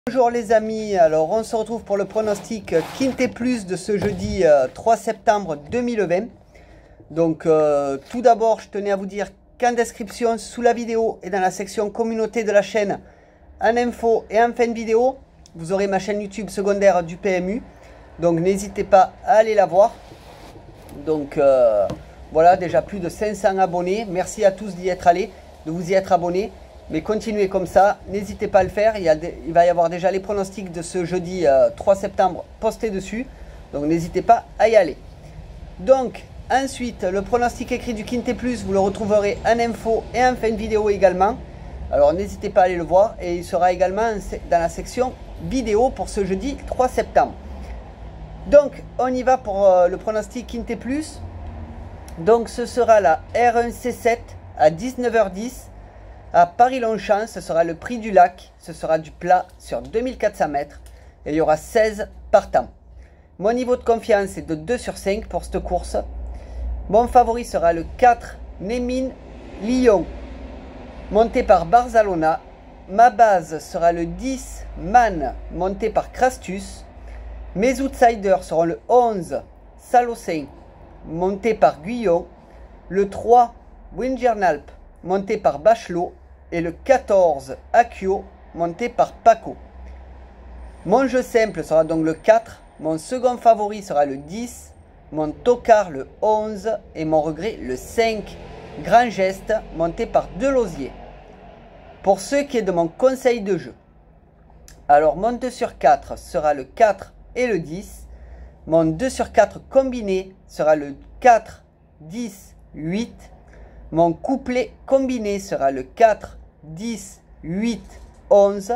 Bonjour les amis, alors on se retrouve pour le pronostic Quinté Plus de ce jeudi 3 septembre 2020. Donc tout d'abord je tenais à vous dire qu'en description sous la vidéo et dans la section communauté de la chaîne, en info et en fin de vidéo, vous aurez ma chaîne YouTube secondaire du PMU. Donc n'hésitez pas à aller la voir. Donc voilà, déjà plus de 500 abonnés, merci à tous d'y être allés, de vous y être abonnés. Mais continuez comme ça, n'hésitez pas à le faire, il va y avoir déjà les pronostics de ce jeudi 3 septembre postés dessus. Donc n'hésitez pas à y aller. Donc ensuite, le pronostic écrit du Quinté Plus, vous le retrouverez en info et en fin de vidéo également. Alors n'hésitez pas à aller le voir et il sera également dans la section vidéo pour ce jeudi 3 septembre. Donc on y va pour le pronostic Quinté Plus. Donc ce sera la R1C7 à 19h10. À Paris-Longchamp, ce sera le prix du lac, ce sera du plat sur 2400 mètres et il y aura 16 partants. Mon niveau de confiance est de 2 sur 5 pour cette course. Mon favori sera le 4 Némine Lyon, monté par Barzalona. Ma base sera le 10 Man, monté par Crastus. Mes outsiders seront le 11 Salocin, monté par Guyon. Le 3 Wingernalp, monté par Bachelot. Et le 14 Accio, monté par Paco. Mon jeu simple sera donc le 4. Mon second favori sera le 10. Mon tocard le 11. Et mon regret le 5. Grand Geste, monté par Delosier. Pour ce qui est de mon conseil de jeu. Alors mon 2 sur 4 sera le 4 et le 10. Mon 2 sur 4 combiné sera le 4, 10, 8. Mon couplet combiné sera le 4, 10, 8, 11.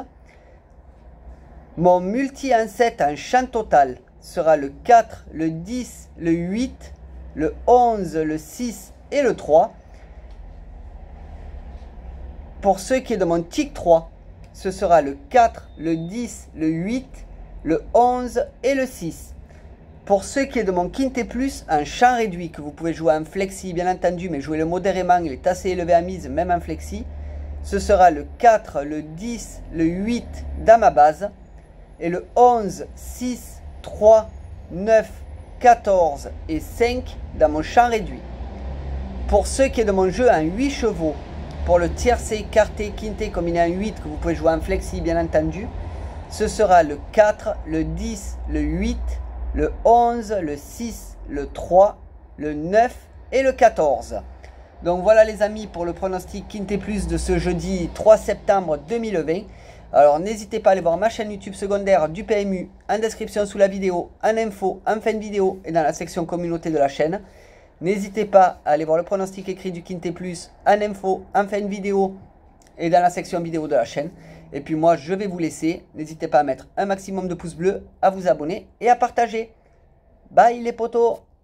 Mon multi en 7 en champ total sera le 4, le 10, le 8, le 11, le 6 et le 3. Pour ce qui est de mon tic 3, ce sera le 4, le 10, le 8, le 11 et le 6. Pour ce qui est de mon Quinté Plus, un champ réduit que vous pouvez jouer en flexi bien entendu, mais jouer le modérément, il est assez élevé à mise même en flexi. Ce sera le 4, le 10, le 8 dans ma base et le 11, 6, 3, 9, 14 et 5 dans mon champ réduit. Pour ce qui est de mon jeu en 8 chevaux, pour le tiercé, quarté, quinté combiné en 8 que vous pouvez jouer en flexi bien entendu, ce sera le 4, le 10, le 8, le 11, le 6, le 3, le 9 et le 14. Donc voilà les amis pour le pronostic Quinté Plus de ce jeudi 3 septembre 2020. Alors n'hésitez pas à aller voir ma chaîne YouTube secondaire du PMU en description sous la vidéo, en info, en fin de vidéo et dans la section communauté de la chaîne. N'hésitez pas à aller voir le pronostic écrit du Quinté Plus en info, en fin de vidéo et dans la section vidéo de la chaîne. Et puis moi je vais vous laisser. N'hésitez pas à mettre un maximum de pouces bleus, à vous abonner et à partager. Bye les potos!